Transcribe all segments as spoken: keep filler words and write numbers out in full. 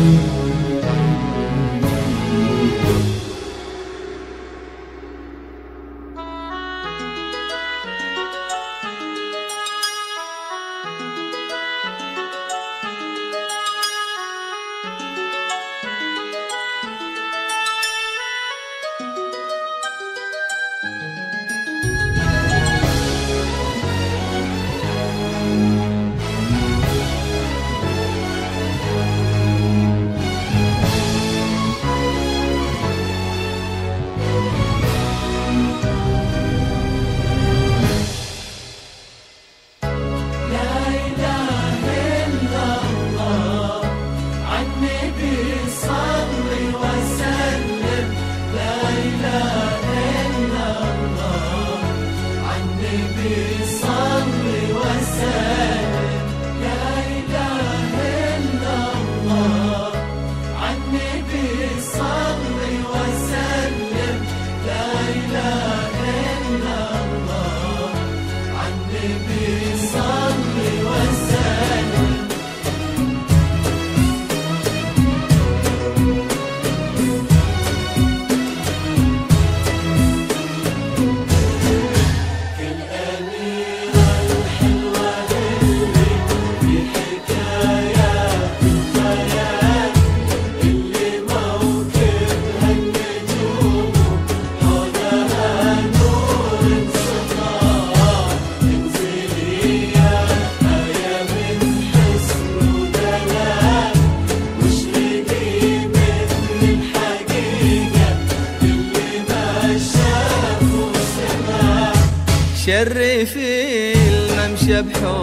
شرفي الممشى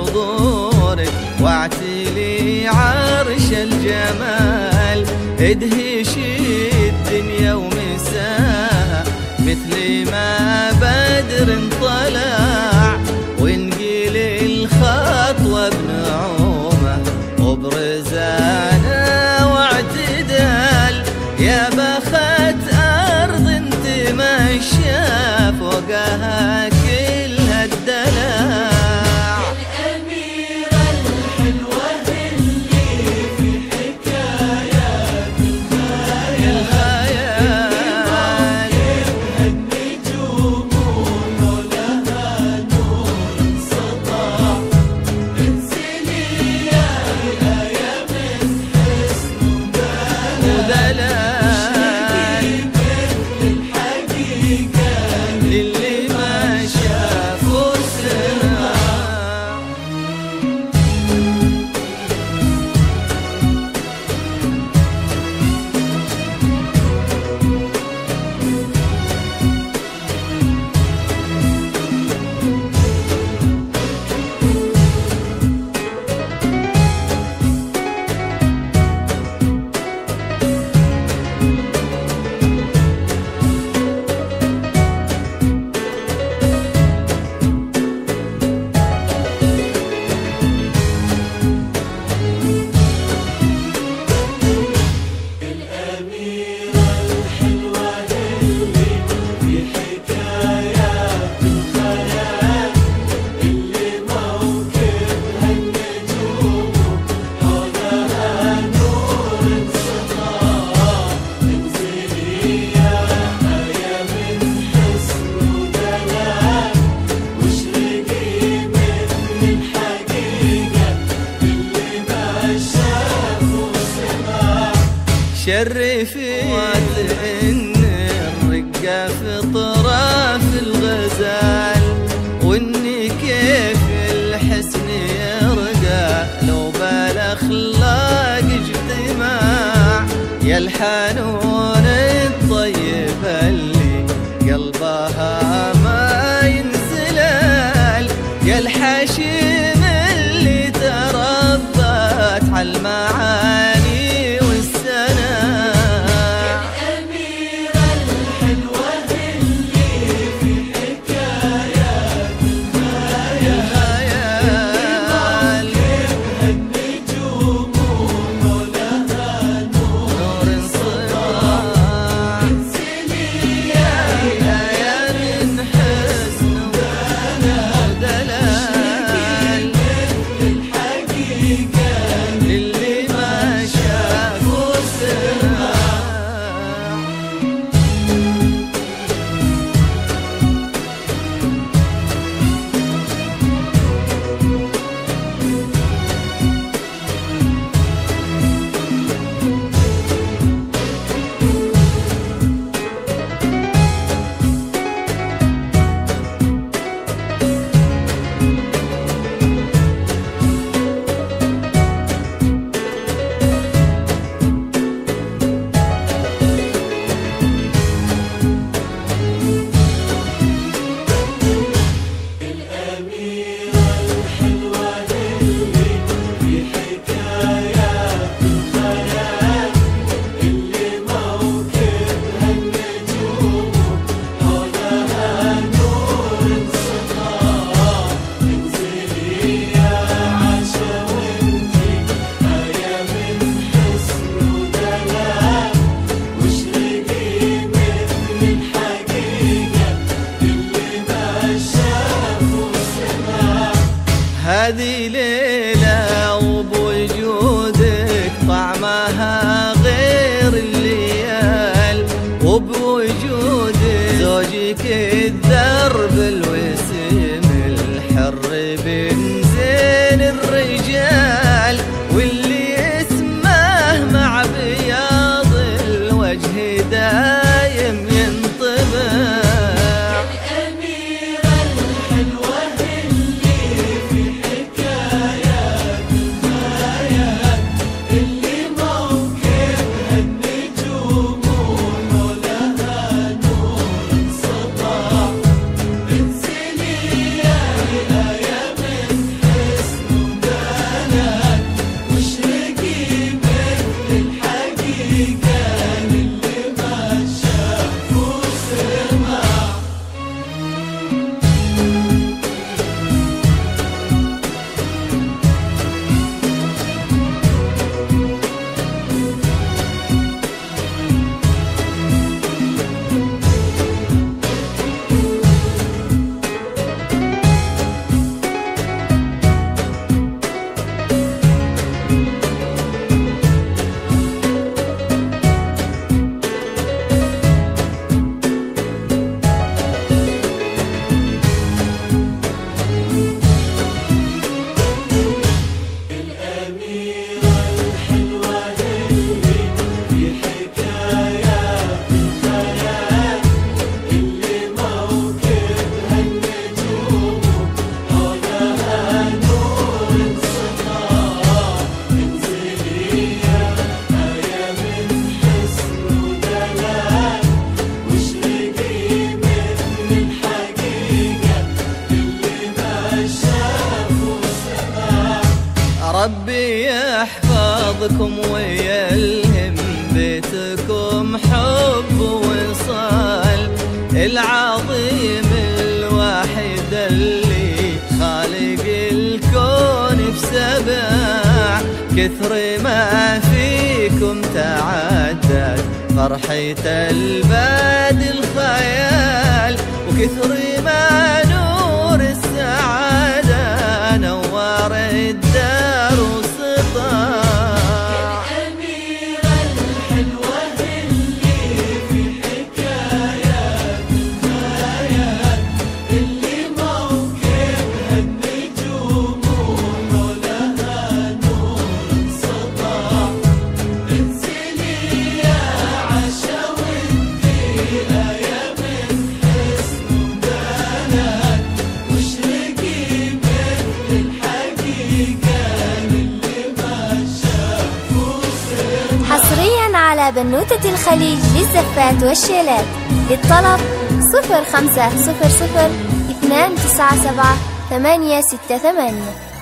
بحضورك واعتلي عرش الجمال، ادهشي الدنيا ومساها مثل ما بدر طلع، وانقل الخطوة بنعومة وبرزانة واعتدال، يا بخت أرض انت ماشية فوقها كل هالدلع. الأميرة الحلوة اللي في حكايات الخيال، موكبها النجوم ولها نور سطع، انزلي يا آية من حسن ودلال، للي ما شافوا السماء. شرفي ان الرقة في طرف الغزال، واني كيف الحسن يرقى لو بالاخلاق اجتماع، يا الحنون الطيب اللي قلبها ما ينسلال، يا الحشيم اللي تربت على المعاني النجوم ولها نور سطع. هذه ليلة وبوجودك طعمها غير الليال، وبوجودك زوجك الدرب الوسيم الحر بن زين الرجال، واللي اسمه مع بياض الوجه دايم ينطبع. ربي يحفظكم ويلهم بيتكم حب وصال، العظيم الواحد اللي خالق الكون بسبع، كثر ما فيكم تعدد فرحة الباد الخيال، وكثر ما نور السعادة نور الدار وسطاع. الأميرة الحلوة اللي في حكايات الآيات، اللي موكبها النجوم ولها نور سطاع، انزلي يا عشا واديها يا من حسن ودلال، واشرقي مثل الحقيقة للي ما شافوا سر. حصريا على بنوتة الخليج للزفات والشيلات، للطلب صفر خمسة صفر صفر اثنان تسعة سبعة ثمانية ستة ثمانية.